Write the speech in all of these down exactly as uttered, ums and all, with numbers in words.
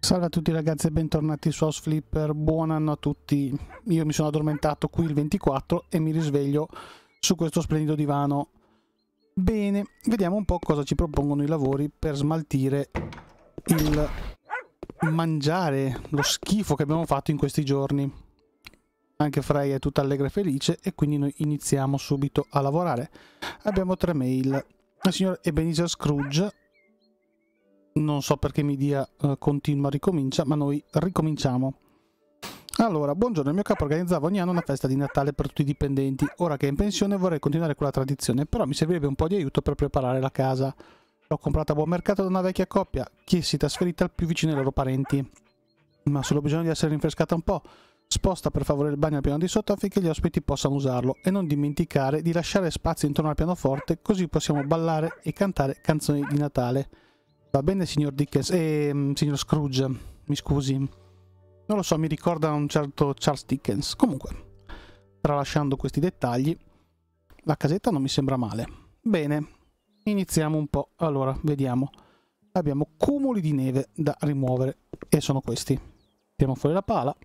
Salve a tutti ragazzi e bentornati su House Flipper, buon anno a tutti. Io mi sono addormentato qui il ventiquattro e mi risveglio su questo splendido divano. Bene, vediamo un po' cosa ci propongono i lavori per smaltire il mangiare, lo schifo che abbiamo fatto in questi giorni. Anche Freya è tutta allegra e felice e quindi noi iniziamo subito a lavorare. Abbiamo tre mail. Il signor Ebenezer Scrooge, non so perché mi dia uh, continua ricomincia, ma noi ricominciamo. Allora, buongiorno, il mio capo organizzava ogni anno una festa di Natale per tutti i dipendenti. Ora che è in pensione vorrei continuare quella tradizione, però mi servirebbe un po' di aiuto per preparare la casa. L'ho comprata a buon mercato da una vecchia coppia che si è trasferita al più vicino ai loro parenti, ma solo bisogno di essere rinfrescata un po'. Sposta per favore il bagno al piano di sotto affinché gli ospiti possano usarlo e non dimenticare di lasciare spazio intorno al pianoforte, così possiamo ballare e cantare canzoni di Natale. Va bene, signor Dickens, eh, signor Scrooge, mi scusi. Non lo so, mi ricorda un certo Charles Dickens. Comunque, tralasciando questi dettagli, la casetta non mi sembra male. Bene, iniziamo un po'. Allora, vediamo. Abbiamo cumuli di neve da rimuovere e sono questi. Tiriamo fuori la pala.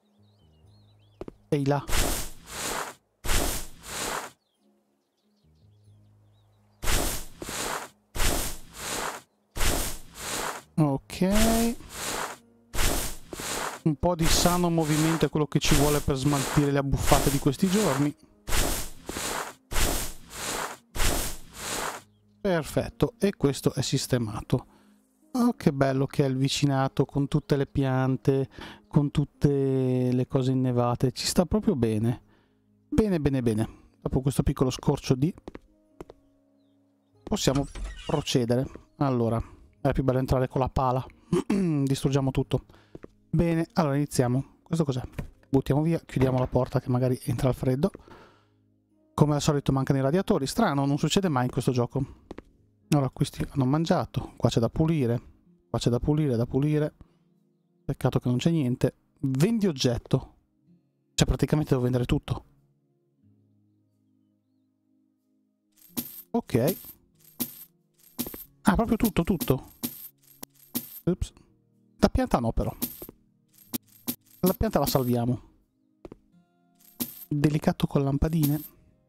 Ehi là. Ok. Un po' di sano movimento è quello che ci vuole per smaltire le abbuffate di questi giorni. Perfetto, e questo è sistemato. Oh, che bello che è il vicinato con tutte le piante, con tutte le cose innevate. Ci sta proprio bene. Bene, bene, bene. Dopo questo piccolo scorcio di... possiamo procedere. Allora, è più bello entrare con la pala. Distruggiamo tutto. Bene, allora iniziamo. Questo cos'è? Buttiamo via, chiudiamo la porta che magari entra al freddo. Come al solito mancano i radiatori. Strano, non succede mai in questo gioco. Allora, questi hanno mangiato. Qua c'è da pulire. Qua c'è da pulire, da pulire. Peccato che non c'è niente. Vendi oggetto. Cioè praticamente devo vendere tutto. Ok. Ah, proprio tutto, tutto. Ups. La pianta no però. La pianta la salviamo. Delicato con lampadine.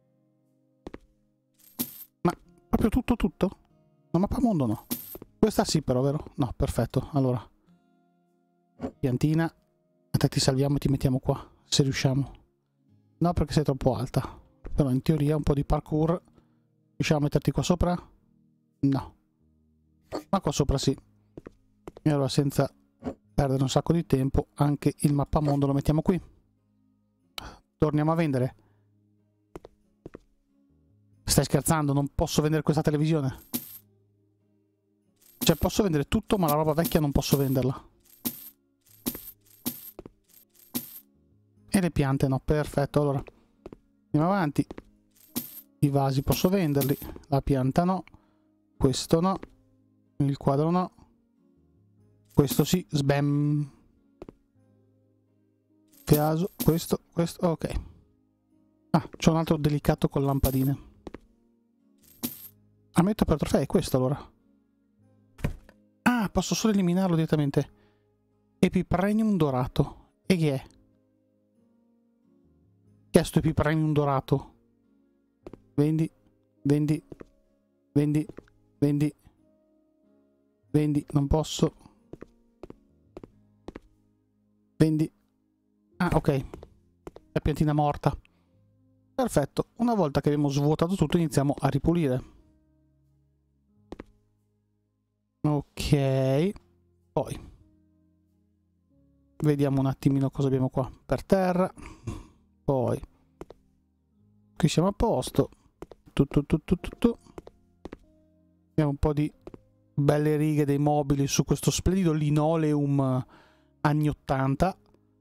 Ma proprio tutto tutto? No, mappamondo no. Questa sì però, vero? No, perfetto. Allora. Piantina. A te ti salviamo e ti mettiamo qua, se riusciamo. No, perché sei troppo alta. Però in teoria un po' di parkour. Riusciamo a metterti qua sopra? No. Ma qua sopra sì. E allora senza perdere un sacco di tempo anche il mappamondo lo mettiamo qui. Torniamo a vendere. Stai scherzando? Non posso vendere questa televisione? Cioè posso vendere tutto ma la roba vecchia non posso venderla. E le piante no, perfetto. Allora andiamo avanti. I vasi posso venderli, la pianta no, questo no, il quadro no, questo sì, sbam. Caso, questo, questo, ok. Ah, c'è un altro delicato con lampadine. Ammetto per trofei, questo allora. Ah, posso solo eliminarlo direttamente. Epipremium dorato. E chi è? Chi è sto Epipremium dorato? Vendi, vendi, vendi, vendi, vendi, non posso. Vendi. Ah, ok. È piantina morta. Perfetto. Una volta che abbiamo svuotato tutto iniziamo a ripulire. Ok. Poi. Vediamo un attimino cosa abbiamo qua. Per terra. Poi. Qui siamo a posto. Tu, tu, tu, tu, tu, tu. Abbiamo un po' di belle righe dei mobili su questo splendido linoleum anni ottanta.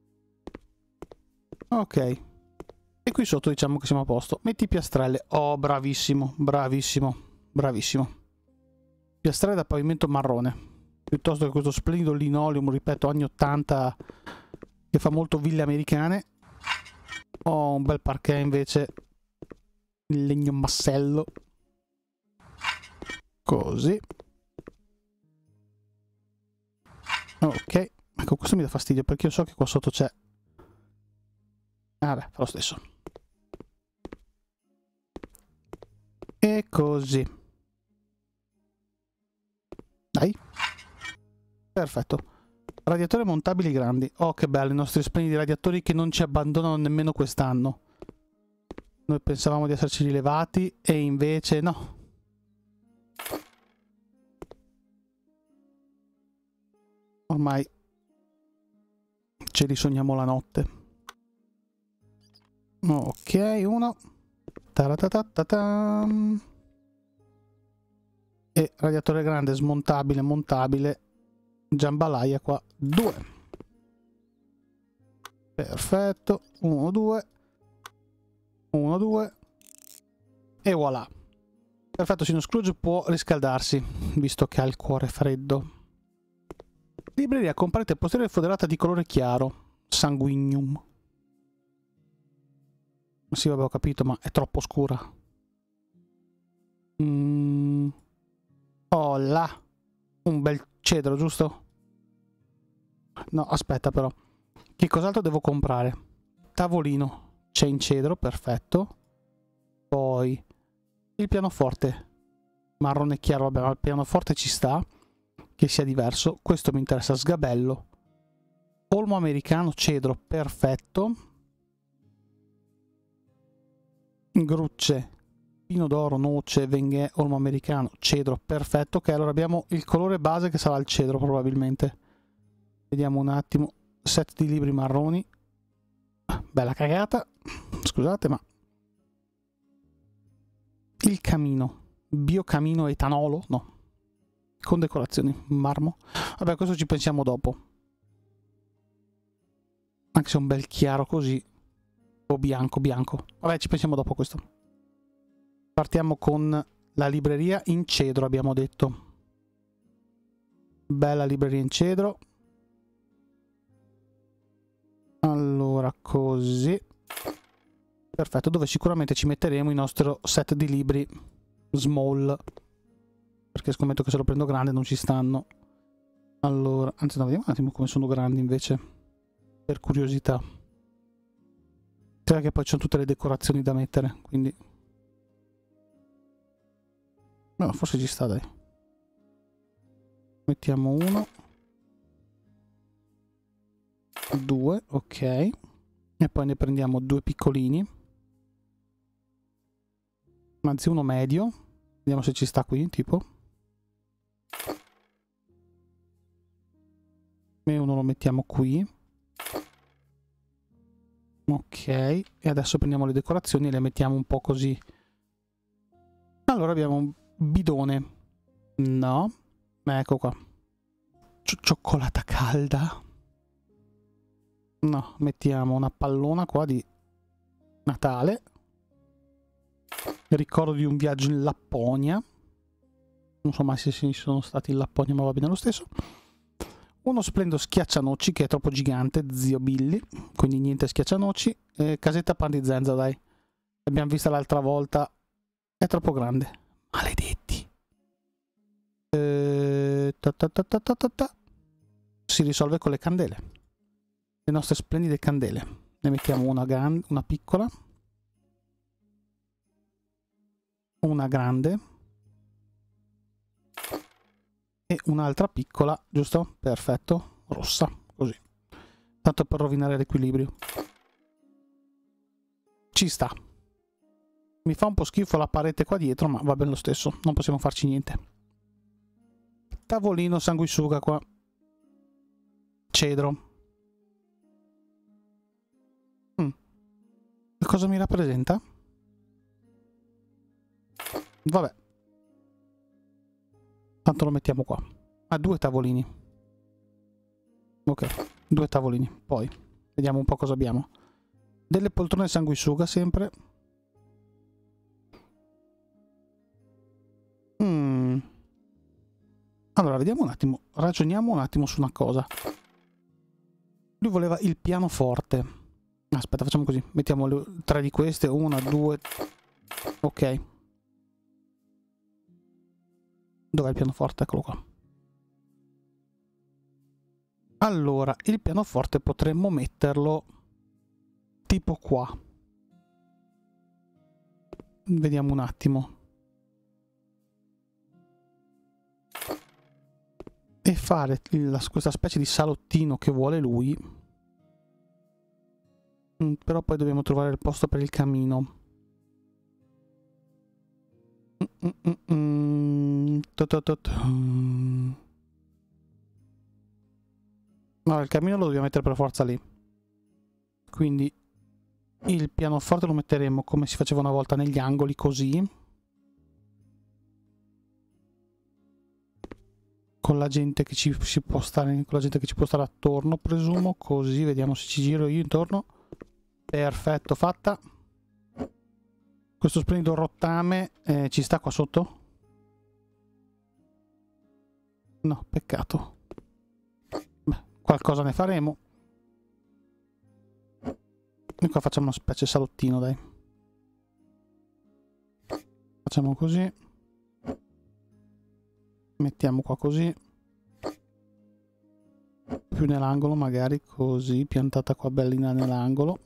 Ok. E qui sotto diciamo che siamo a posto. Metti piastrelle. Oh, bravissimo, bravissimo, bravissimo. Piastrelle da pavimento marrone. Piuttosto che questo splendido linoleum, ripeto, anni ottanta, che fa molto ville americane. Ho un bel parquet invece in legno massello. Così. Ok. Ecco, questo mi dà fastidio perché io so che qua sotto c'è... Ah beh, fa lo stesso. E così. Dai. Perfetto. Radiatori montabili grandi. Oh, che bello, i nostri splendidi radiatori che non ci abbandonano nemmeno quest'anno. Noi pensavamo di esserci rilevati e invece no. Ormai ce li sogniamo la notte. Ok, uno. Taratatatam. E radiatore grande smontabile, montabile. Jambalaya qua. Due. Perfetto. Uno, due. Uno, due. E voilà. Perfetto, signor Scrooge può riscaldarsi, visto che ha il cuore freddo. Libreria con parete posteriore foderata di colore chiaro. Sanguinium. Sì, vabbè, ho capito, ma è troppo scura. Mm. Oh là. Un bel cedro, giusto? No, aspetta però. Che cos'altro devo comprare? Tavolino. C'è in cedro, perfetto. Poi il pianoforte. Marrone chiaro, vabbè, ma il pianoforte ci sta. Che sia diverso. Questo mi interessa, sgabello. Olmo americano, cedro, perfetto. Grucce, pino d'oro, noce, venghè, olmo americano, cedro, perfetto. Ok, allora abbiamo il colore base che sarà il cedro probabilmente. Vediamo un attimo. Set di libri marroni. Bella cagata. Scusate, ma... Il camino. Biocamino etanolo? No. Con decorazioni. Marmo. Vabbè, questo ci pensiamo dopo. Anche se è un bel chiaro così. O bianco, bianco. Vabbè, ci pensiamo dopo questo. Partiamo con la libreria in cedro, abbiamo detto. Bella libreria in cedro. Allora, così. Perfetto, dove sicuramente ci metteremo il nostro set di libri small. Perché scommetto che se lo prendo grande non ci stanno. Allora, anzi no, vediamo un attimo come sono grandi invece. Per curiosità. Cioè che poi c'è tutte le decorazioni da mettere, quindi... No, forse ci sta, dai. Mettiamo uno. Due, ok. E poi ne prendiamo due piccolini. Anzi, uno medio. Vediamo se ci sta qui, tipo. E uno lo mettiamo qui. Ok. E adesso prendiamo le decorazioni e le mettiamo un po' così. Allora abbiamo un bidone. No. Ecco qua. C- cioccolata calda. No, mettiamo una pallona qua di Natale. Ricordo di un viaggio in Lapponia. Non so mai se sono stati in Lapponia, ma va bene lo stesso. Uno splendido schiaccianoci che è troppo gigante, zio Billy. Quindi niente schiaccianoci. Eh, casetta pan di Zenza, dai. L'abbiamo vista l'altra volta. È troppo grande. Maledetti. Eh, ta ta ta ta ta ta ta. Si risolve con le candele. Le nostre splendide candele. Ne mettiamo una grande, una piccola. Una grande. E un'altra piccola, giusto? Perfetto. Rossa, così. Tanto per rovinare l'equilibrio. Ci sta. Mi fa un po' schifo la parete qua dietro, ma va bene lo stesso. Non possiamo farci niente. Tavolino sanguisuga qua. Cedro. Mm. Cosa mi rappresenta? Vabbè. Tanto lo mettiamo qua. Ah, due tavolini. Ok, due tavolini. Poi, vediamo un po' cosa abbiamo. Delle poltrone sanguisuga sempre. Mm. Allora, vediamo un attimo. Ragioniamo un attimo su una cosa. Lui voleva il pianoforte. Aspetta, facciamo così. Mettiamo le, tre di queste. Una, due... Ok. Dov'è il pianoforte? Eccolo qua. Allora, il pianoforte potremmo metterlo tipo qua. Vediamo un attimo. E fare la, questa specie di salottino che vuole lui. Mm, però poi dobbiamo trovare il posto per il camino. Mm, mm, mm, mm. No, il camino lo dobbiamo mettere per forza lì. Quindi il pianoforte lo metteremo come si faceva una volta negli angoli, così. Con la gente che ci si può stare, con la gente che ci può stare attorno, presumo, così. Vediamo se ci giro io intorno. Perfetto, fatta. Questo splendido rottame eh, ci sta qua sotto? No, peccato. Beh, qualcosa ne faremo. E qua facciamo una specie di salottino, dai. Facciamo così. Mettiamo qua così. Più nell'angolo magari, così, piantata qua bellina nell'angolo.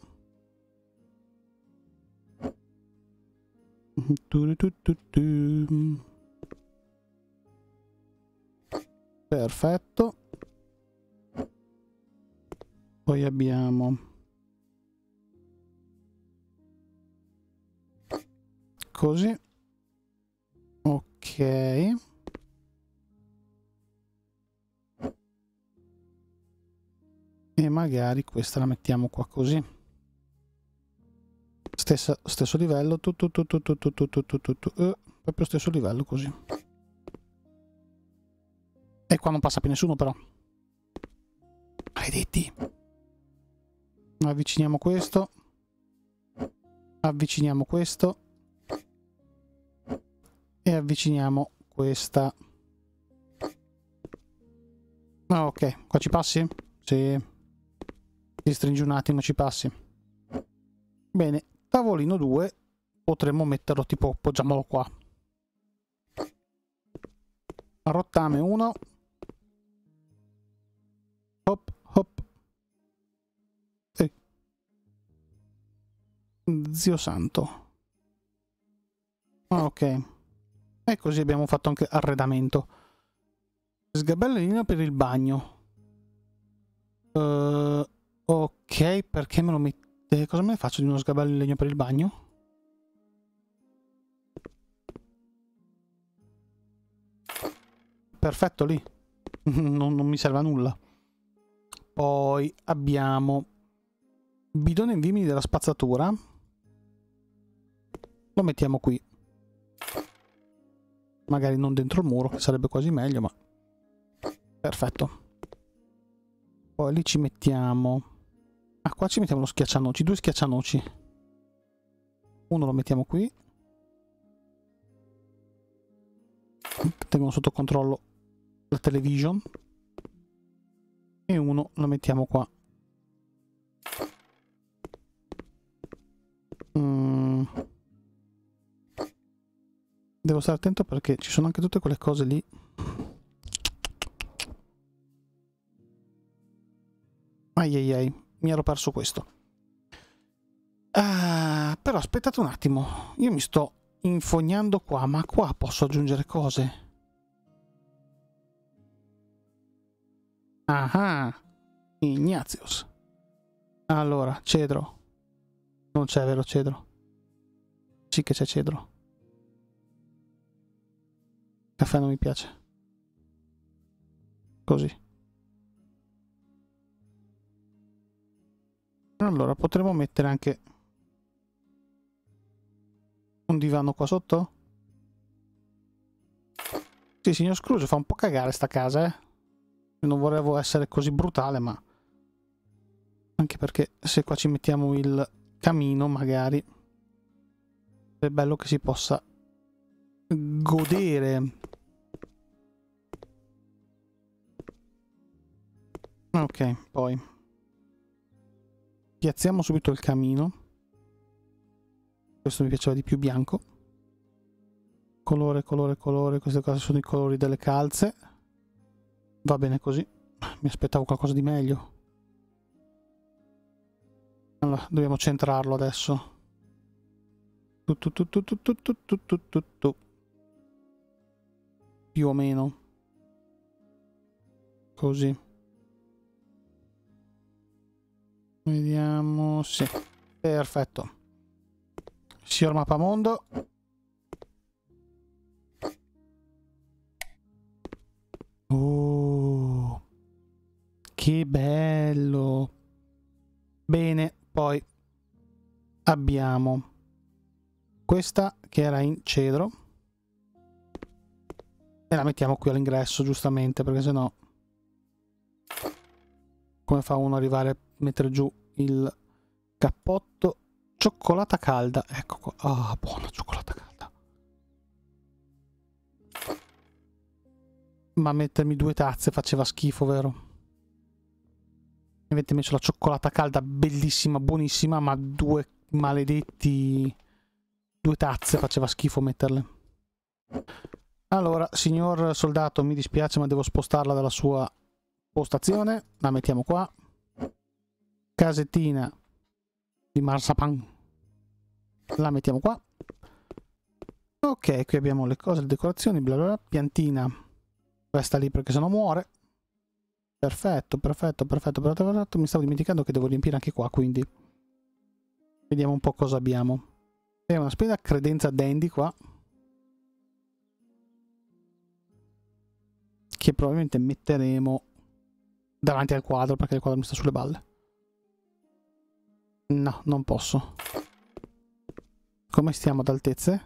Perfetto. Poi abbiamo così. Ok. E magari questa la mettiamo qua così. Stessa, stesso livello, tu, tu, tu, tu, tu, tu, tu, tu, tu, tu, tu, eh, proprio stesso livello così. E qua non passa più nessuno però. Maledetti. Avviciniamo questo. Avviciniamo questo. E avviciniamo questa. Ah, ok, qua ci passi? Sì. Ti stringi un attimo, ci passi. Bene, tavolino due potremmo metterlo tipo, appoggiamolo qua. Rottame uno. Hop, hop. E... Zio santo. Ok. E così abbiamo fatto anche arredamento. Sgabellino per il bagno. Uh, ok, perché me lo mette... Cosa me ne faccio di uno sgabello in legno per il bagno? Perfetto lì. non, non mi serve a nulla. Poi abbiamo bidone in vimini della spazzatura. Lo mettiamo qui. Magari non dentro il muro, che sarebbe quasi meglio, ma... Perfetto. Poi lì ci mettiamo... Ah, qua ci mettiamo lo schiaccianoci, due schiaccianoci. Uno lo mettiamo qui. Tengono sotto controllo la television. E uno lo mettiamo qua. Mm. Devo stare attento perché ci sono anche tutte quelle cose lì. Ai ai ai, mi ero perso questo. Ah, però aspettate un attimo, io mi sto infognando qua, ma qua posso aggiungere cose. Ah, Ignatius. Allora, cedro. Non c'è, vero cedro? Sì che c'è cedro. Caffè non mi piace. Così. Allora, potremmo mettere anche un divano qua sotto? Sì, signor Scrooge, fa un po' cagare sta casa, eh. Non volevo essere così brutale, ma... Anche perché se qua ci mettiamo il camino, magari... È bello che si possa godere. Ok, poi... Piazziamo subito il camino. Questo mi piaceva di più bianco. Colore, colore, colore. Queste cose sono i colori delle calze. Va bene così. Mi aspettavo qualcosa di meglio. Allora, dobbiamo centrarlo adesso. Tu, tu, tu, tu, tu, tu, tu, tu, tu, tu, tu. Più o meno. Così. Vediamo. Sì. Perfetto. Signor Mappamondo. Oh. Che bello. Bene, poi abbiamo questa che era in cedro e la mettiamo qui all'ingresso, giustamente, perché sennò come fa uno ad arrivare a mettere giù il cappotto? Cioccolata calda, ecco qua. Ah, buona cioccolata calda. Ma mettermi due tazze faceva schifo, vero? Avete messo la cioccolata calda, bellissima, buonissima, ma due maledetti... due tazze faceva schifo metterle. Allora, signor soldato, mi dispiace, ma devo spostarla dalla sua postazione. La mettiamo qua. Casettina di marsapan. La mettiamo qua. Ok, qui abbiamo le cose, le decorazioni, bla bla bla. Piantina resta lì perché sennò muore. Perfetto, perfetto, perfetto, perfetto, perfetto. Mi stavo dimenticando che devo riempire anche qua, quindi vediamo un po' cosa abbiamo. È una spesa credenza dandy qua, che probabilmente metteremo davanti al quadro perché il quadro mi sta sulle balle. No, non posso. Come stiamo ad altezze?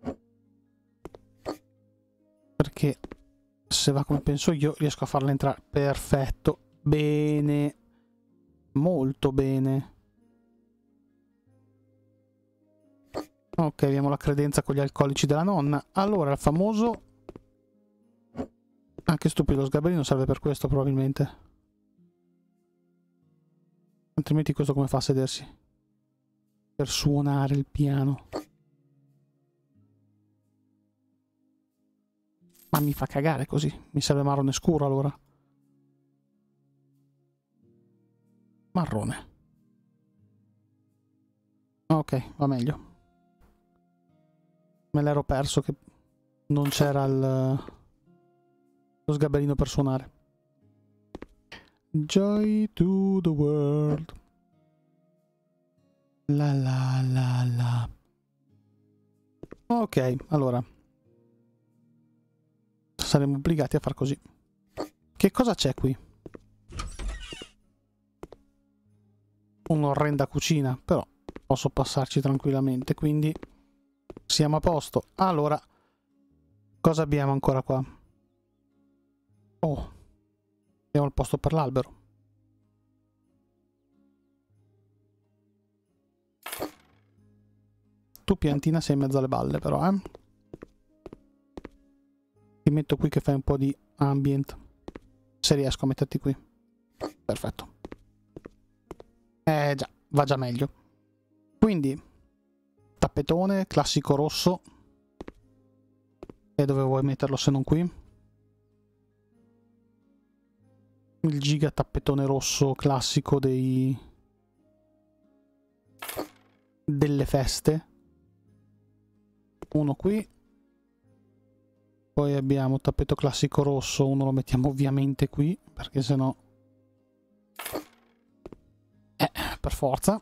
Perché se va come penso io riesco a farla entrare. Perfetto. Bene. Molto bene. Ok, abbiamo la credenza con gli alcolici della nonna. Allora, il famoso... Ah, che stupido, lo sgabellino serve per questo probabilmente. Altrimenti questo come fa a sedersi? Per suonare il piano. Ma mi fa cagare così. Mi serve marrone scuro allora. Marrone. Ok, va meglio. Me l'ero perso che non c'era il... lo sgabellino per suonare. Joy to the world. La la la la. Ok, allora. Saremo obbligati a far così. Che cosa c'è qui? Un'orrenda cucina, però posso passarci tranquillamente, quindi siamo a posto. Allora, cosa abbiamo ancora qua? Oh, abbiamo il posto per l'albero. Tu piantina sei in mezzo alle balle però, eh? Ti metto qui che fai un po' di ambient. Se riesco a metterti qui. Perfetto. Eh già, va già meglio. Quindi, tappetone, classico rosso. E dove vuoi metterlo se non qui? Il giga tappetone rosso classico dei... delle feste. Uno qui. Poi abbiamo tappeto classico rosso, uno lo mettiamo ovviamente qui, perché sennò... Eh, per forza.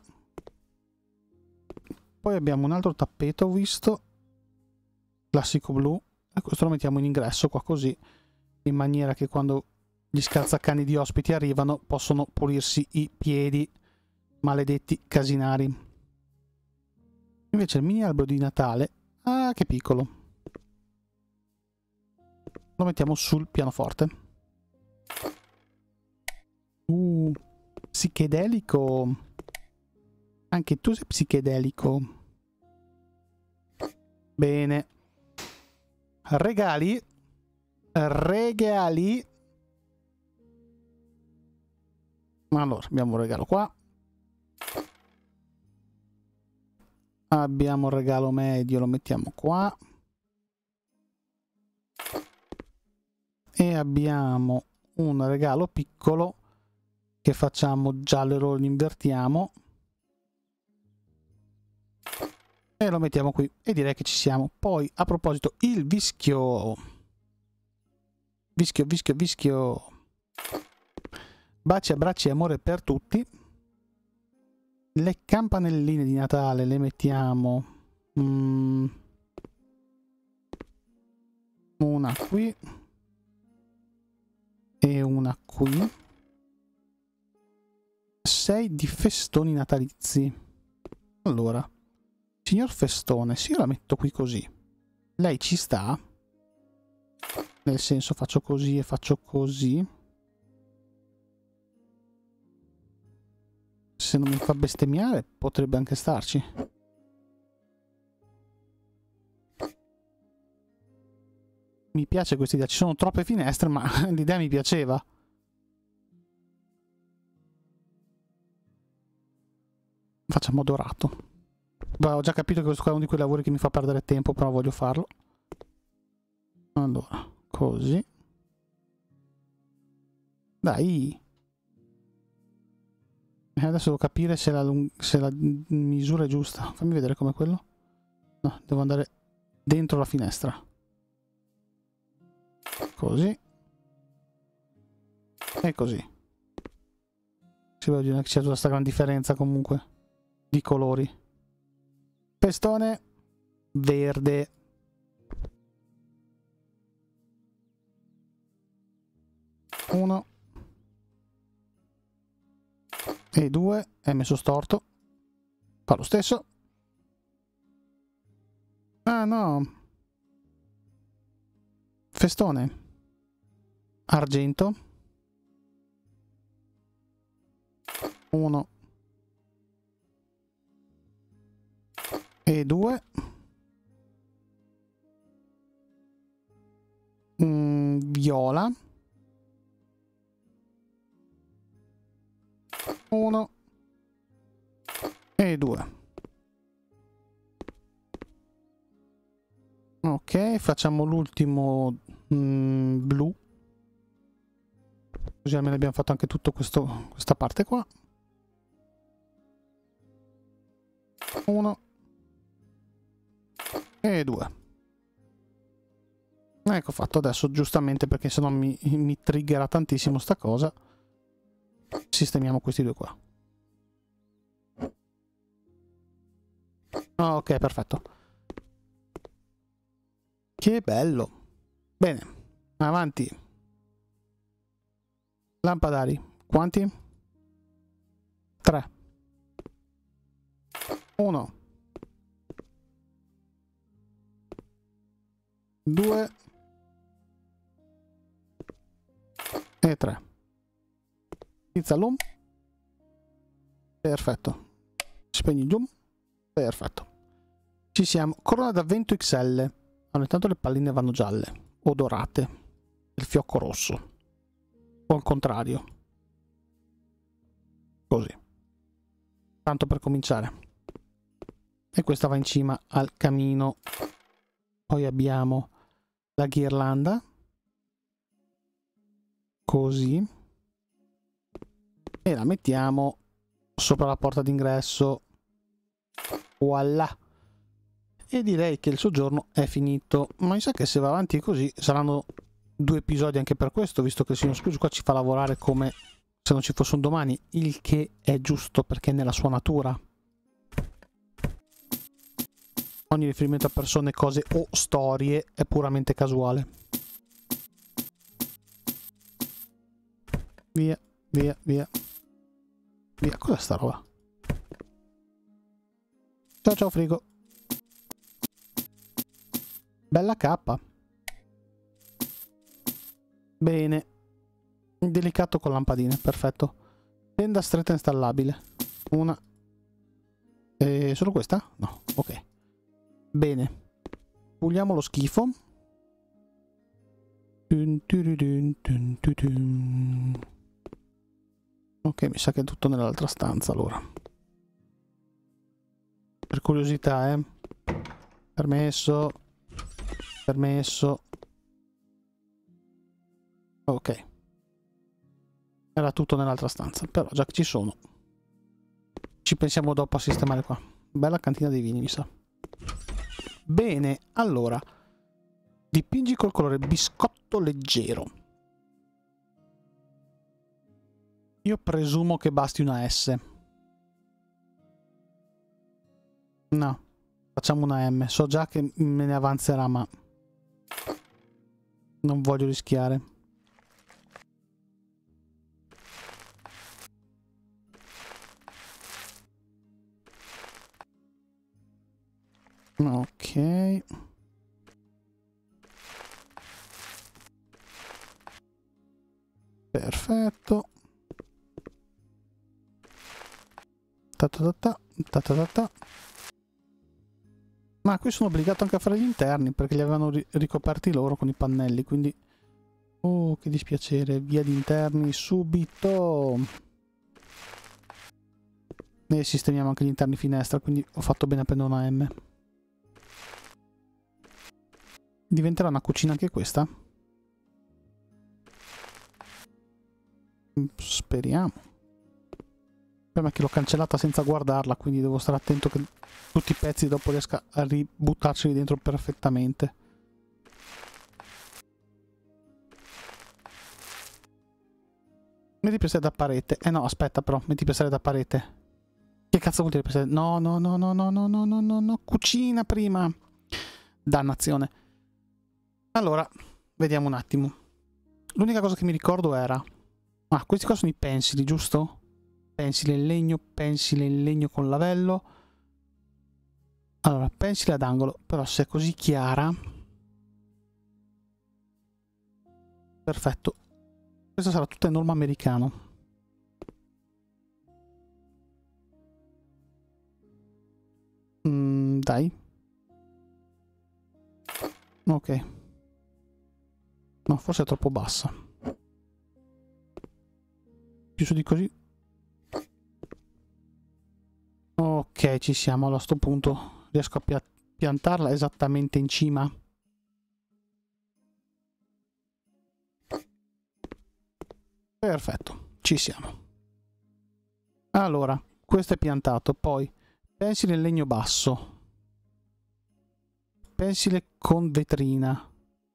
Poi abbiamo un altro tappeto, ho visto, classico blu, e questo lo mettiamo in ingresso qua così, in maniera che quando gli scalzacani di ospiti arrivano possono pulirsi i piedi, maledetti casinari. Invece il mini albero di Natale, ah che piccolo. Lo mettiamo sul pianoforte. Uh, psichedelico. Anche tu sei psichedelico. Bene. Regali. Regali. Allora, abbiamo un regalo qua. Abbiamo un regalo medio, lo mettiamo qua. E abbiamo un regalo piccolo che facciamo giallo e lo invertiamo e lo mettiamo qui e direi che ci siamo. Poi a proposito, il vischio vischio vischio vischio baci, abbracci e amore per tutti. Le campanelline di Natale le mettiamo mm, una qui e una qui. Sei di festoni natalizi. Allora, signor Festone, se io la metto qui così, lei ci sta? Nel senso, faccio così e faccio così. Se non mi fa bestemmiare, potrebbe anche starci. Mi piace questa idea. Ci sono troppe finestre, ma l'idea mi piaceva. Facciamo dorato. Beh, ho già capito che questo è uno di quei lavori che mi fa perdere tempo, però voglio farlo. Allora, così. Dai. Adesso devo capire se la, se la misura è giusta. Fammi vedere com'è quello. No, devo andare dentro la finestra. Così. E così. Si vede che c'è tutta questa gran differenza comunque di colori. Festone verde. Uno. E due. È messo storto. Fa lo stesso. Ah no. Festone argento. Uno. E due. Mm, viola. Uno. E due. Ok, facciamo l'ultimo mm, blu. Così almeno abbiamo fatto anche tutto questo, questa parte qua. Uno. E due. Ecco fatto. Adesso giustamente, perché sennò mi, mi triggera tantissimo sta cosa, sistemiamo questi due qua. Oh, ok, perfetto. Che bello. Bene, avanti. Lampadari. Quanti? Tre. Uno. Due. E tre. Pizzalum. Perfetto. Spegni il zoom. Perfetto. Ci siamo. Corona d'avvento X L. Allora, intanto le palline vanno gialle o dorate. Il fiocco rosso. O al contrario. Così. Tanto per cominciare. E questa va in cima al camino. Poi abbiamo la ghirlanda. Così. E la mettiamo sopra la porta d'ingresso. Voilà. E direi che il soggiorno è finito. Ma mi sa che se va avanti così saranno due episodi anche per questo, visto che il signor Scrooge qua ci fa lavorare come se non ci fosse un domani, il che è giusto perché è nella sua natura. Ogni riferimento a persone, cose o storie è puramente casuale. Via, via, via. Via, cos'è sta roba? Ciao ciao frigo. Bella cappa. Bene. Delicato con lampadine, perfetto. Tenda stretta installabile. Una. E solo questa? No, ok. Bene. Puliamo lo schifo. Ok, mi sa che è tutto nell'altra stanza allora. Per curiosità, eh. Permesso. Permesso. Ok. Era tutto nell'altra stanza, però già che ci sono, ci pensiamo dopo a sistemare qua. Bella cantina dei vini, mi sa. Bene, allora, dipingi col colore biscotto leggero. Io presumo che basti una S. No, facciamo una M. So già che me ne avanzerà, ma non voglio rischiare. Ok. Perfetto. Ta ta ta ta, ta ta ta ta. Ma qui sono obbligato anche a fare gli interni perché li avevano ri ricoperti loro con i pannelli, quindi... Oh, che dispiacere. Via gli interni subito. E sistemiamo anche gli interni finestra, quindi ho fatto bene a prendere una M. Diventerà una cucina anche questa? Speriamo. Prima che l'ho cancellata senza guardarla, quindi devo stare attento che tutti i pezzi dopo riesca a ributtarceli dentro perfettamente. Metti per sé da parete. Eh no, aspetta però, metti per sé da parete. Che cazzo vuol dire per sé? No, no, no, no, no, no, no, no, no, no, cucina prima. Dannazione. Allora, vediamo un attimo. L'unica cosa che mi ricordo era... Ah, questi qua sono i pensili, giusto? Pensile in legno, pensile in legno con lavello. Allora, pensile ad angolo, però se è così chiara... Perfetto. Questo sarà tutto in norma americano. Mm, dai. Ok. No, forse è troppo bassa. Più su di così. Ok, ci siamo. Allora, a sto punto riesco a pia piantarla esattamente in cima. Perfetto, ci siamo. Allora, questo è piantato. Poi, pensile in legno basso. Pensile con vetrina.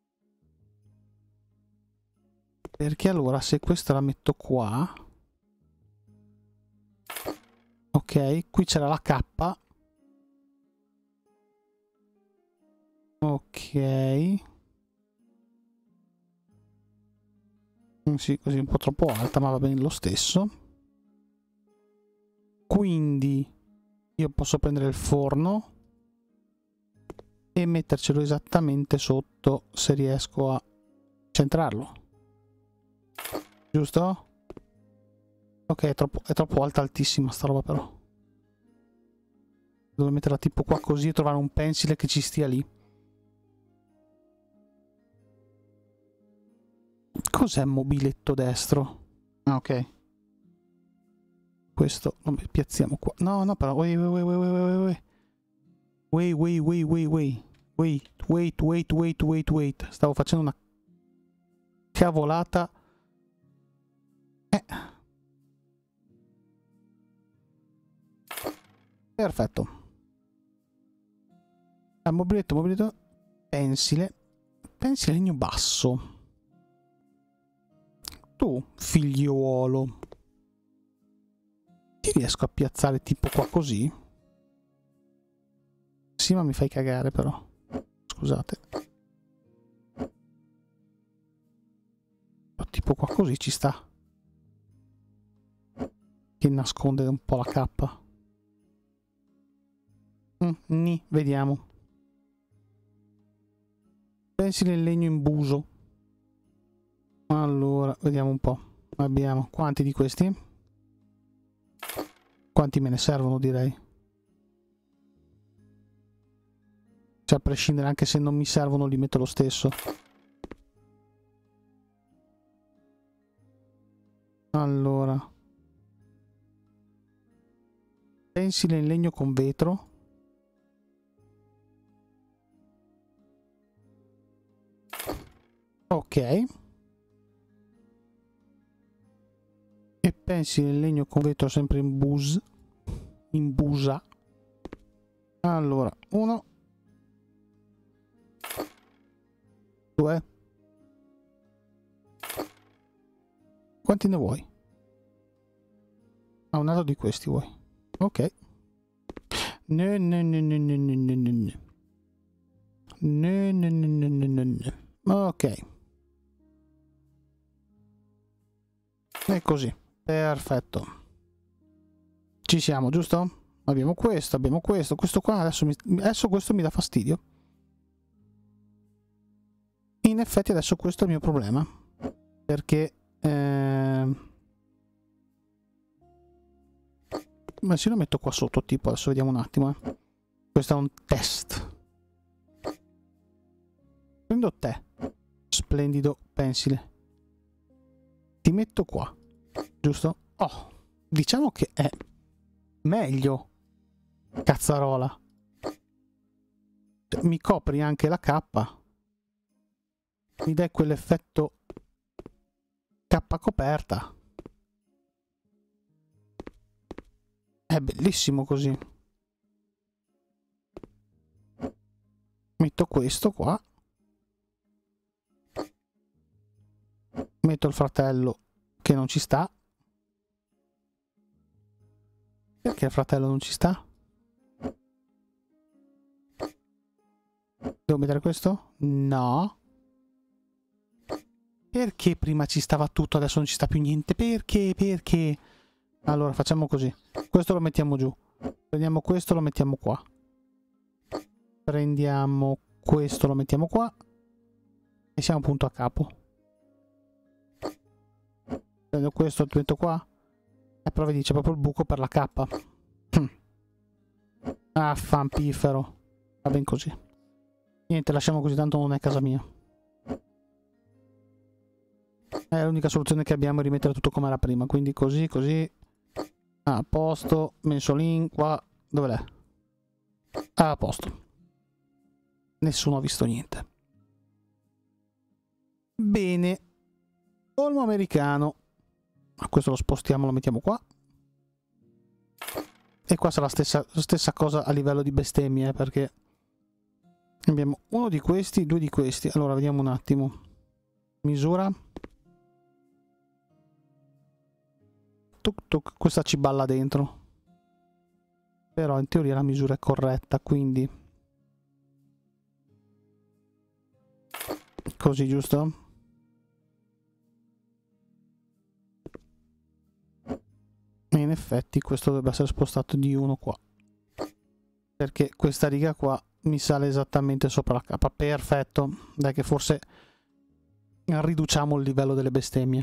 Perché allora, se questa la metto qua... Ok, qui c'era la K. Ok. Sì, così un po' troppo alta, ma va bene lo stesso. Quindi io posso prendere il forno e mettercelo esattamente sotto, se riesco a centrarlo. Giusto? Ok, è troppo, è troppo alta, altissima sta roba però. Devo metterla tipo qua così e trovare un pensile che ci stia lì. Cos'è mobiletto destro? Ah, ok. Questo lo piazziamo qua. No, no, però... Wait, wait, wait, wait, wait, wait. Wait, wait, wait, wait, wait. Wait, wait, wait, wait, wait, wait. Stavo facendo una cavolata. Eh. Perfetto. Ah, mobiletto, mobiletto. Pensile. Pensile legno basso. Tu, figliuolo. Ti riesco a piazzare tipo qua così? Sì, ma mi fai cagare però. Scusate. Tipo qua così ci sta. Che nasconde un po' la cappa. Mm, ni, vediamo. Pensile in legno in buso. Allora, vediamo un po'. Abbiamo quanti di questi? Quanti me ne servono, direi. Cioè, a prescindere, anche se non mi servono, li metto lo stesso. Allora. Pensile in legno con vetro. Ok. e pensile in legno con vetro sempre in bus, in busa. Allora, uno, due, quanti ne vuoi? Ah, un altro di questi vuoi? Ok. No, no, no, no, no, no, no, no. No, no, no, no, no, no. Ok. E così. Perfetto. Ci siamo, giusto? Abbiamo questo, abbiamo questo. Questo qua adesso, mi, adesso questo mi dà fastidio. In effetti adesso questo è il mio problema. Perché... Eh... Ma se lo metto qua sotto, tipo, adesso vediamo un attimo. Eh. Questo è un test. Prendo te, splendido pensile. Ti metto qua, giusto? Oh, diciamo che è meglio, cazzarola. Mi copri anche la cappa. Mi dai quell'effetto cappa coperta. È bellissimo così. Metto questo qua. Metto il fratello che non ci sta. Perché il fratello non ci sta? Devo mettere questo? No. Perché prima ci stava tutto, adesso non ci sta più niente? Perché? Perché? Allora facciamo così. Questo lo mettiamo giù. Prendiamo questo, lo mettiamo qua. Prendiamo questo, lo mettiamo qua. E siamo punto a capo. Prendo questo, lo metto qua. E però vedi, c'è proprio il buco per la cappa. Ah, fanpifero. Va ben così. Niente, lasciamo così, tanto non è casa mia. È l'unica soluzione che abbiamo, è rimettere tutto come era prima. Quindi così, così. Ah, a posto. Messo lì, qua. Dove l'è? Ah, a posto. Nessuno ha visto niente. Bene. Olmo americano. Ah, questo lo spostiamo, lo mettiamo qua. E qua sarà la stessa, la stessa cosa a livello di bestemmie, perché abbiamo uno di questi, due di questi. Allora, vediamo un attimo. Misura. Tuc, tuc. Questa ci balla dentro. Però in teoria la misura è corretta, quindi... Così, giusto? E in effetti questo dovrebbe essere spostato di uno qua. Perché questa riga qua mi sale esattamente sopra la cappa. Perfetto. Dai che forse riduciamo il livello delle bestemmie.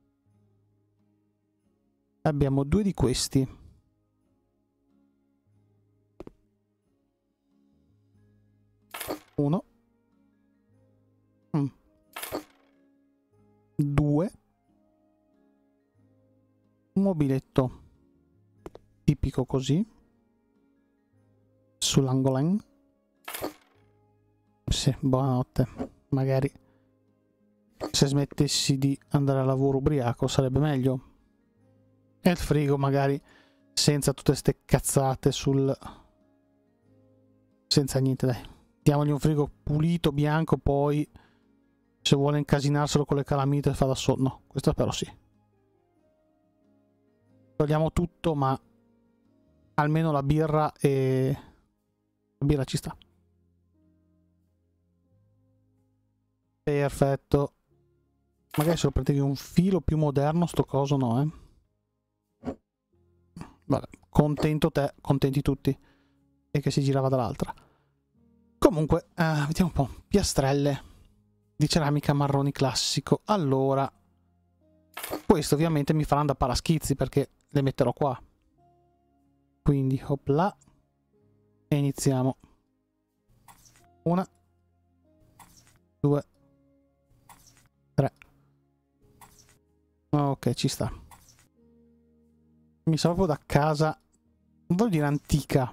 Abbiamo due di questi. Uno. Mm. Due. Un mobiletto tipico così. Sull'angolan. Sì, buonanotte. Magari se smettessi di andare a lavoro ubriaco sarebbe meglio. E il frigo magari senza tutte ste cazzate sul... Senza niente, dai. Diamogli un frigo pulito, bianco, poi se vuole incasinarselo con le calamite fa da solo. No, questo però sì. Togliamo tutto, ma almeno la birra e... La birra ci sta. Perfetto. Magari se lo pretendi un filo più moderno, sto coso no, eh. Vabbè, contento te, contenti tutti. E che si girava dall'altra. Comunque, eh, vediamo un po'. Piastrelle di ceramica marroni classico. Allora, questo ovviamente mi faranno da paraschizzi perché le metterò qua. Quindi, hopla. E iniziamo. Una. Due. Tre. Ok, ci sta. Mi sa proprio da casa. Non voglio dire antica.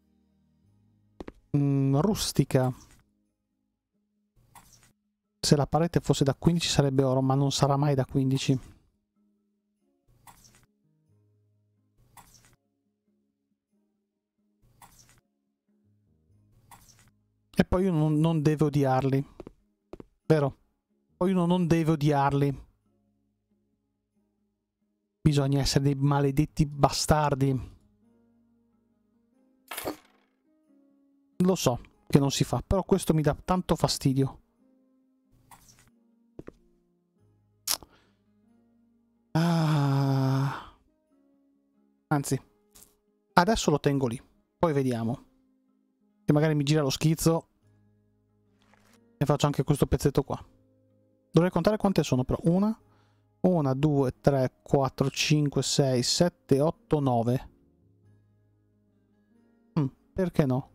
Mm, rustica. Se la parete fosse da quindici sarebbe oro, ma non sarà mai da quindici. poi uno non, non deve odiarli. Vero? Poi uno non deve odiarli. Bisogna essere dei maledetti bastardi. Lo so che non si fa, però questo mi dà tanto fastidio. Ah. Anzi, adesso lo tengo lì. Poi vediamo. Se magari mi gira lo schizzo e faccio anche questo pezzetto qua. Dovrei contare quante sono però. Una, una, due, tre, quattro, cinque, sei, sette, otto, nove. Mm, perché no?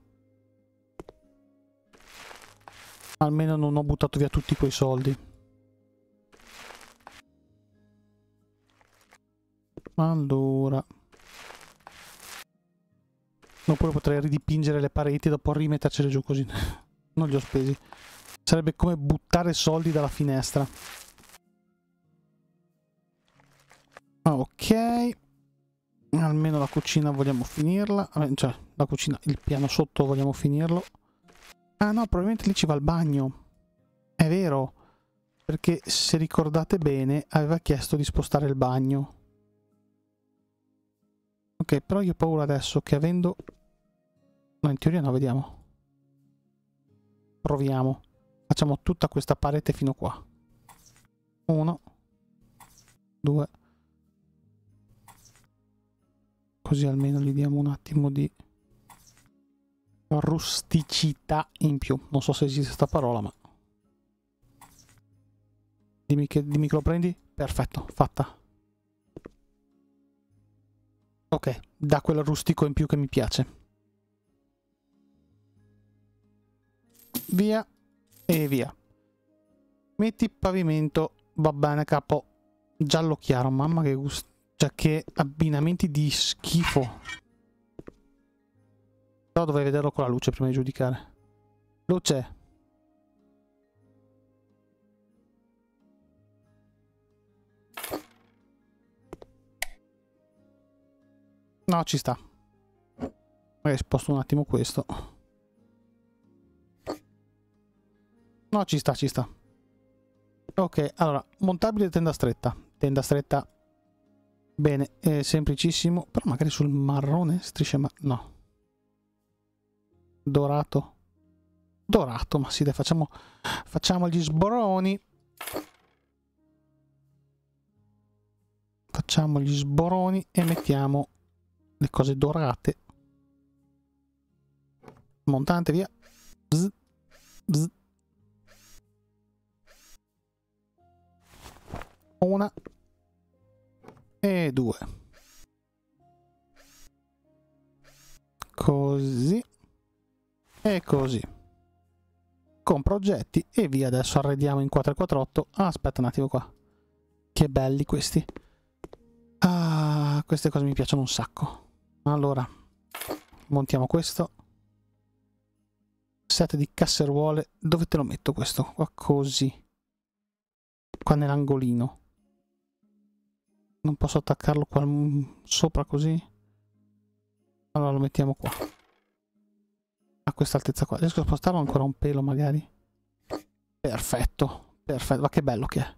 Almeno non ho buttato via tutti quei soldi. Allora. Oppure potrei ridipingere le pareti e dopo rimettercele giù così. Non li ho spesi. Sarebbe come buttare soldi dalla finestra. Ok. Almeno la cucina vogliamo finirla. Cioè, la cucina, il piano sotto vogliamo finirlo. Ah no, probabilmente lì ci va il bagno. È vero. Perché se ricordate bene aveva chiesto di spostare il bagno. Ok, però io ho paura adesso che avendo... No, in teoria no, vediamo. Proviamo. Facciamo tutta questa parete fino qua. Uno. Due. Così almeno gli diamo un attimo di rusticità in più. Non so se esiste questa parola, ma... Dimmi che, dimmi che lo prendi. Perfetto, fatta. Ok, dà quel rustico in più che mi piace. Via e via. Metti pavimento, va bene capo. Giallo chiaro, mamma che gusto. Cioè che abbinamenti di schifo. Però dovrei vederlo con la luce prima di giudicare. Luce. No, ci sta. Magari sposto un attimo questo. No, ci sta, ci sta. Ok, allora, montabile tenda stretta. Tenda stretta. Bene, è semplicissimo. Però magari sul marrone, strisce ma... No. Dorato. Dorato, ma sì, dai, facciamo, facciamo gli sboroni. Facciamo gli sboroni e mettiamo le cose dorate. Montante, via. Bzz, bzz. Una e due. Così e così. Compro oggetti e via. Adesso arrediamo in quattro quattro otto. Ah, aspetta un attimo qua. Che belli questi. Ah, queste cose mi piacciono un sacco. Allora, montiamo questo. Set di casseruole. Dove te lo metto questo? Qua così. Qua nell'angolino. Non posso attaccarlo qua sopra così? Allora lo mettiamo qua. A questa altezza qua. Riesco a spostarlo ancora un pelo magari? Perfetto. Perfetto. Ma che bello che è.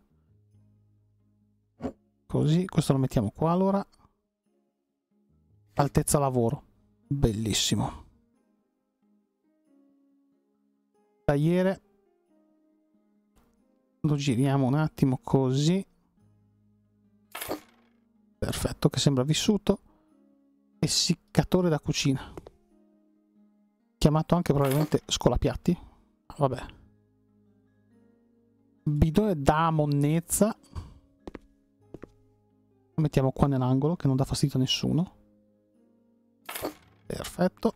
Così. Questo lo mettiamo qua allora. Altezza lavoro. Bellissimo. Tagliere. Lo giriamo un attimo così. Perfetto, che sembra vissuto. Essiccatore da cucina. Chiamato anche probabilmente scolapiatti. Vabbè. Bidone da monnezza. Lo mettiamo qua nell'angolo che non dà fastidio a nessuno. Perfetto.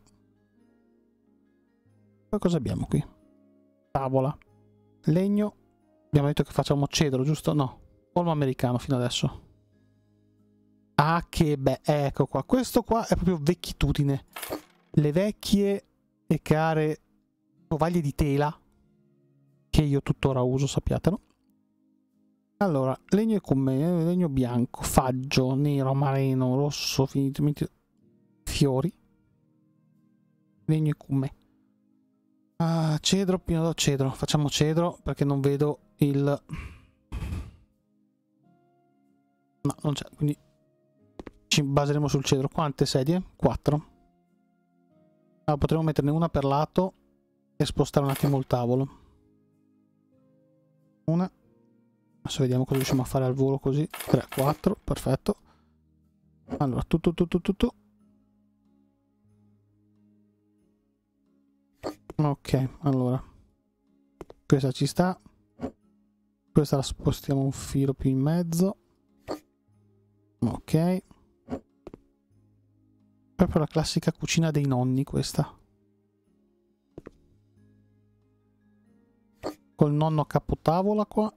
Poi cosa abbiamo qui? Tavola. Legno. Abbiamo detto che facciamo cedro, giusto? No. Olmo americano fino adesso. Ah, che beh, ecco qua. Questo qua è proprio vecchitudine. Le vecchie e care tovaglie di tela, che io tuttora uso, sappiatelo. Allora, legno e cumme, legno bianco, faggio, nero, marino, rosso, finito, finito, fiori. Legno e cumme. Ah, cedro, pino, cedro. Facciamo cedro perché non vedo il... No, non c'è, quindi ci baseremo sul cedro. Quante sedie? quattro. Allora, potremmo metterne una per lato e spostare un attimo il tavolo. Una. Adesso vediamo cosa riusciamo a fare al volo così. tre, quattro, perfetto. Allora, tutto, tutto, tutto. Ok, allora. Questa ci sta. Questa la spostiamo un filo più in mezzo. Ok. Proprio la classica cucina dei nonni questa. Col nonno a capotavola qua.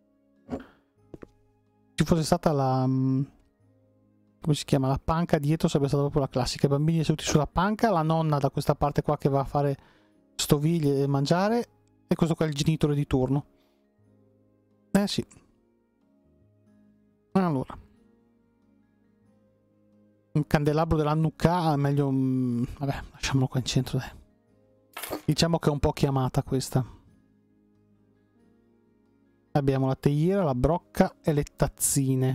Ci fosse stata la... come si chiama? La panca dietro sarebbe stata proprio la classica. I bambini seduti sulla panca, la nonna da questa parte qua che va a fare stoviglie e mangiare, e questo qua è il genitore di turno. Eh sì. Allora. Un candelabro dell'Hanukkah, meglio... vabbè, lasciamolo qua in centro, dai. Diciamo che è un po' chiamata questa. Abbiamo la teiera, la brocca e le tazzine.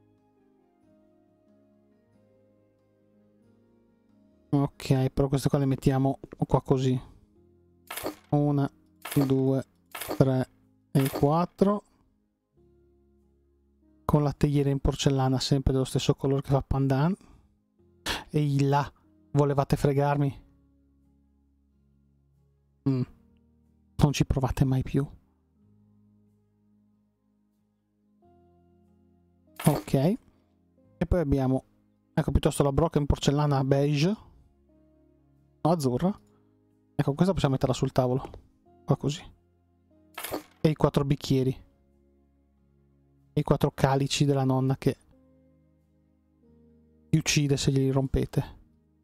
Ok, però queste qua le mettiamo qua così. Una, due, tre e quattro. Con la teiera in porcellana sempre dello stesso colore che fa Pandan. Ehi là, volevate fregarmi? Mm. Non ci provate mai più. Ok. E poi abbiamo, ecco, piuttosto la brocca in porcellana beige. No, azzurra. Ecco, questa possiamo metterla sul tavolo. Qua così. E i quattro bicchieri. E i quattro calici della nonna che vi uccide se glieli rompete.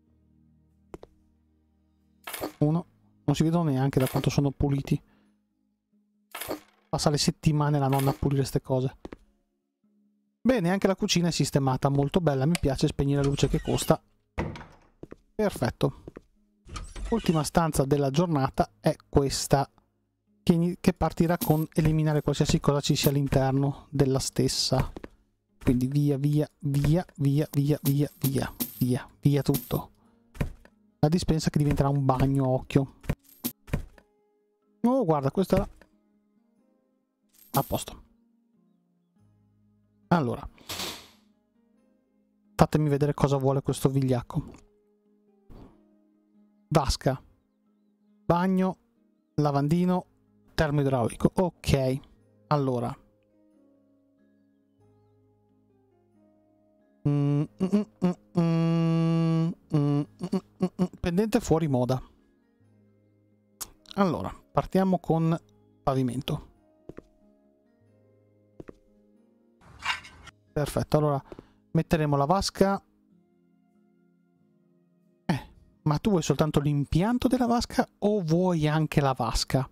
Uno. Non si vedono neanche da quanto sono puliti. Passa le settimane la nonna a pulire queste cose. Bene, anche la cucina è sistemata, molto bella, mi piace. Spegnere la luce che costa. Perfetto. Ultima stanza della giornata è questa, che, che partirà con eliminare qualsiasi cosa ci sia all'interno della stessa. Quindi via, via, via, via, via, via, via, via, via tutto. La dispensa che diventerà un bagno, occhio. Oh, guarda, questo era... a posto. Allora, fatemi vedere cosa vuole questo vigliacco. Vasca, bagno, lavandino, termoidraulico. Ok, allora. Mm, mm, mm, mm, mm, mm, mm, pendente fuori moda. Allora, partiamo con pavimento. Perfetto, allora metteremo la vasca. Eh, ma tu vuoi soltanto l'impianto della vasca o vuoi anche la vasca?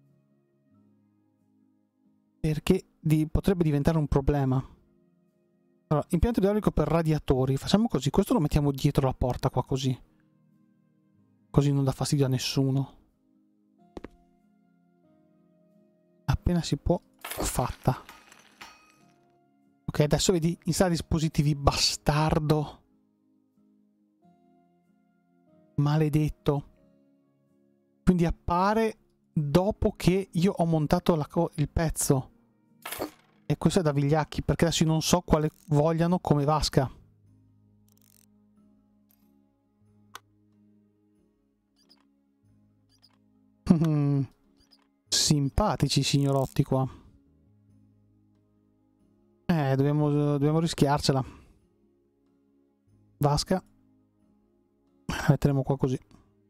Perché di, potrebbe diventare un problema. Allora, impianto idraulico per radiatori. Facciamo così, questo lo mettiamo dietro la porta qua così. Così non dà fastidio a nessuno. Appena si può, fatta. Ok, adesso vedi, installa dispositivi, bastardo. Maledetto. Quindi appare dopo che io ho montato la il pezzo. E questo è da vigliacchi, perché adesso io non so quale vogliano come vasca. Simpatici signorotti qua. Eh, dobbiamo, dobbiamo rischiarcela. Vasca. La metteremo qua così.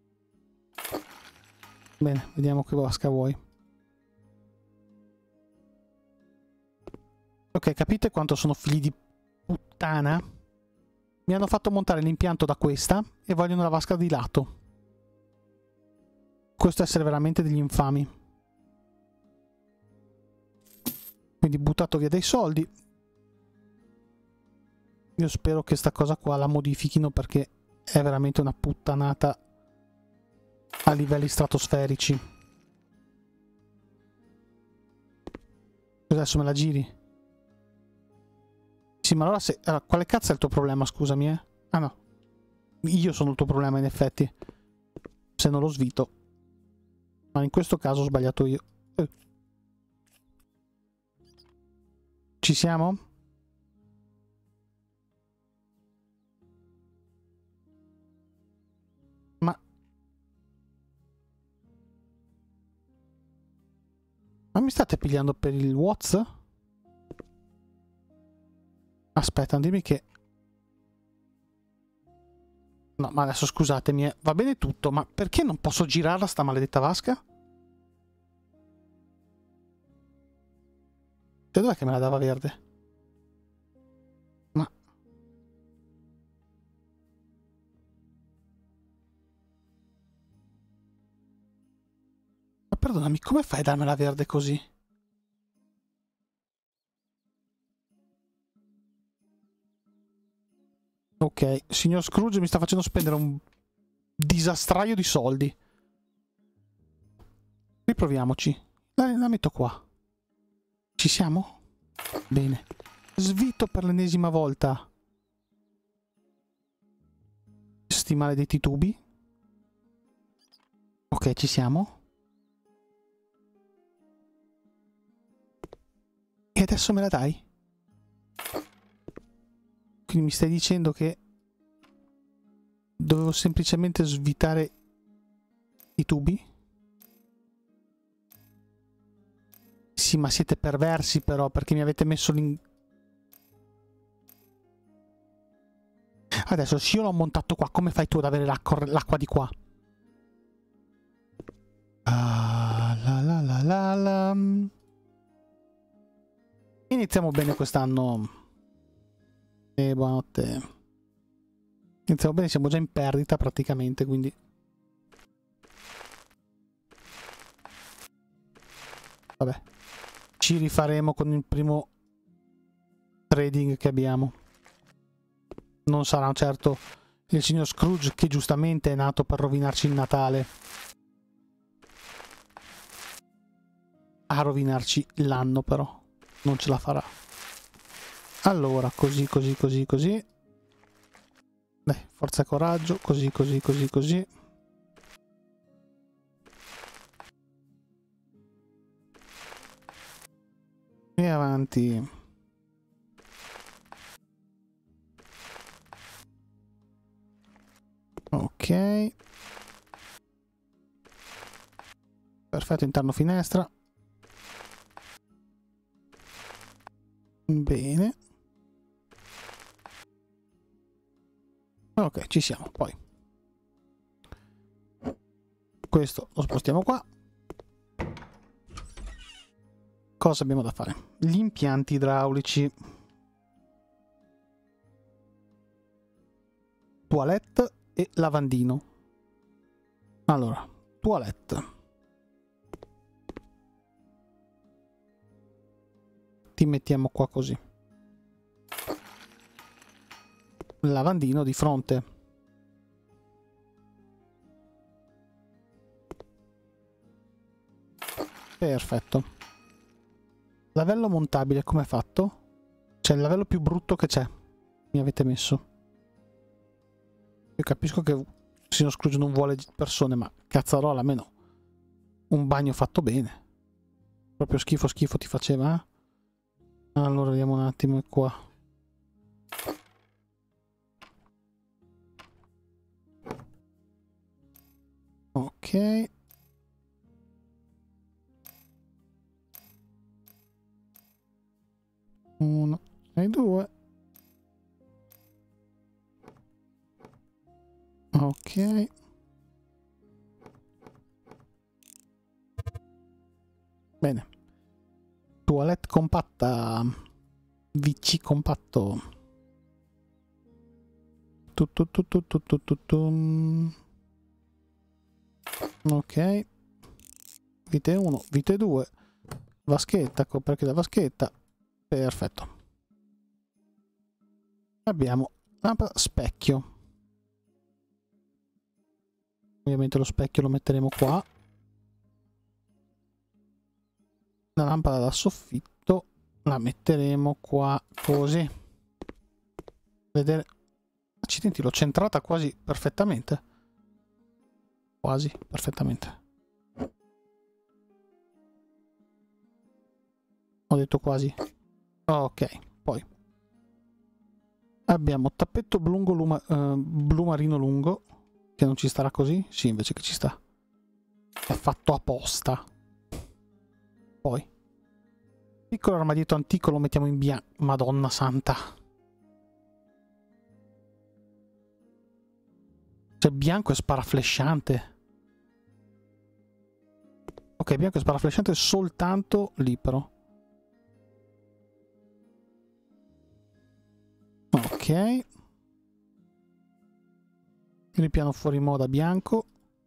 Bene, vediamo che vasca vuoi. Ok, capite quanto sono figli di puttana? Mi hanno fatto montare l'impianto da questa e vogliono la vasca di lato. Questo essere veramente degli infami. Quindi buttato via dei soldi. Io spero che sta cosa qua la modifichino perché è veramente una puttanata a livelli stratosferici. Adesso me la giri? Sì, ma allora se... Allora, quale cazzo è il tuo problema, scusami, eh? Ah no. Io sono il tuo problema, in effetti. Se non lo svito. Ma in questo caso ho sbagliato io. Eh. Ci siamo? Ma... Ma mi state pigliando per il WhatsApp? Aspetta, dimmi che... No, ma adesso scusatemi, eh. Va bene tutto, ma perché non posso girarla sta maledetta vasca? Cioè, dov'è che me la dava verde? Ma... Ma perdonami, come fai a darmela verde così? Ok, signor Scrooge mi sta facendo spendere un disastraio di soldi. Riproviamoci. La, la metto qua. Ci siamo? Bene. Svito per l'ennesima volta. Sti maledetti tubi. Ok, ci siamo. E adesso me la dai? Quindi mi stai dicendo che dovevo semplicemente svitare i tubi? Sì, ma siete perversi però, perché mi avete messo l'in... Adesso, se io l'ho montato qua, come fai tu ad avere l'acqua di qua? Ah, la la la la la. Iniziamo bene quest'anno. E buonanotte. Iniziamo bene, siamo già in perdita praticamente, quindi... Vabbè. Ci rifaremo con il primo trading che abbiamo. Non sarà certo il signor Scrooge, che giustamente è nato per rovinarci il Natale, a rovinarci l'anno, però non ce la farà. Allora, così, così, così, così. Dai, forza e coraggio, così, così, così, così. E avanti. Ok. Perfetto, interno finestra. Bene. Ok, ci siamo. Poi questo lo spostiamo qua. Cosa abbiamo da fare? Gli impianti idraulici. Toilette e lavandino. Allora, toilette. Ti mettiamo qua così. Lavandino di fronte. Perfetto. Lavello montabile, come è fatto? C'è il lavello più brutto che c'è. Mi avete messo. Io capisco che il signor Scrooge non vuole persone, ma cazzarola, almeno un bagno fatto bene. Proprio schifo schifo ti faceva, eh? Allora vediamo un attimo qua. Ok. Uno e due. Ok. Bene. Toilette compatta. V C compatto. Tu, tu, tu, tu, tu, tu, tu, tu. Ok. Vite uno, vite due. Vaschetta, coperchio da vaschetta. Perfetto. Abbiamo lampada specchio. Ovviamente lo specchio lo metteremo qua. La lampada da soffitto la metteremo qua così. Vedere. Accidenti, l'ho centrata quasi perfettamente. Quasi perfettamente. Ho detto quasi. Ok, poi abbiamo tappeto lungo luma, uh, blu marino lungo, che non ci starà così? Sì, invece che ci sta. È fatto apposta. Poi piccolo armadietto antico lo mettiamo in bianco. Madonna santa. Cioè bianco è sparaflesciante. Ok, bianco è sparaflesciante soltanto lì però. Ok. Ripiano fuori moda bianco.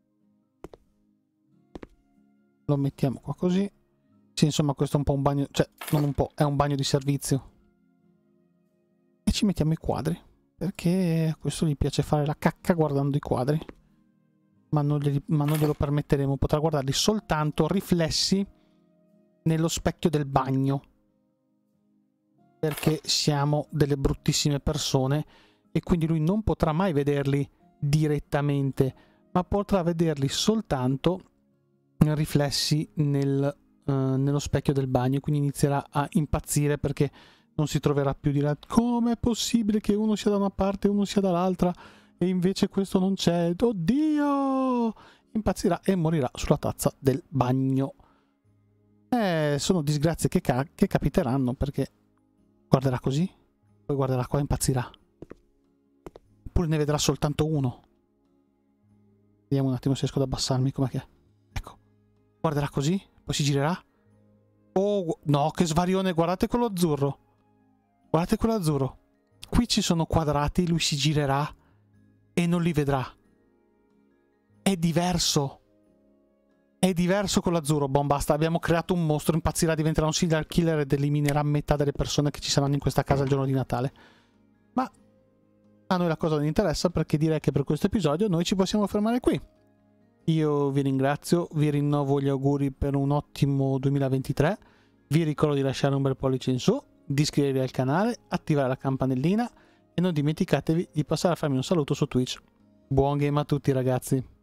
Lo mettiamo qua così. Sì, insomma, questo è un po' un bagno... Cioè, non un po', è un bagno di servizio. E ci mettiamo i quadri. Perché a questo gli piace fare la cacca guardando i quadri. Ma non, glieli, ma non glielo permetteremo. Potrà guardarli soltanto riflessi nello specchio del bagno. Perché siamo delle bruttissime persone. E quindi lui non potrà mai vederli direttamente. Ma potrà vederli soltanto riflessi nel... Uh, nello specchio del bagno, quindi inizierà a impazzire perché non si troverà più di là. Come è possibile che uno sia da una parte e uno sia dall'altra e invece questo non c'è? Oddio! Impazzirà e morirà sulla tazza del bagno. Eh, sono disgrazie che, ca che capiteranno perché guarderà così, poi guarderà qua e impazzirà. Oppure ne vedrà soltanto uno. Vediamo un attimo se riesco ad abbassarmi, com'è che è. Ecco, guarderà così. Poi si girerà. Oh, no, che svarione. Guardate quello azzurro. Guardate quello azzurro. Qui ci sono quadrati, lui si girerà e non li vedrà. È diverso. È diverso con l'azzurro. Bon, basta. Abbiamo creato un mostro. Impazzirà, diventerà un serial killer ed eliminerà metà delle persone che ci saranno in questa casa il giorno di Natale. Ma a noi la cosa non interessa perché direi che per questo episodio noi ci possiamo fermare qui. Io vi ringrazio, vi rinnovo gli auguri per un ottimo duemilaventitré, vi ricordo di lasciare un bel pollice in su, di iscrivervi al canale, attivare la campanellina e non dimenticatevi di passare a farmi un saluto su Twitch. Buon game a tutti ragazzi!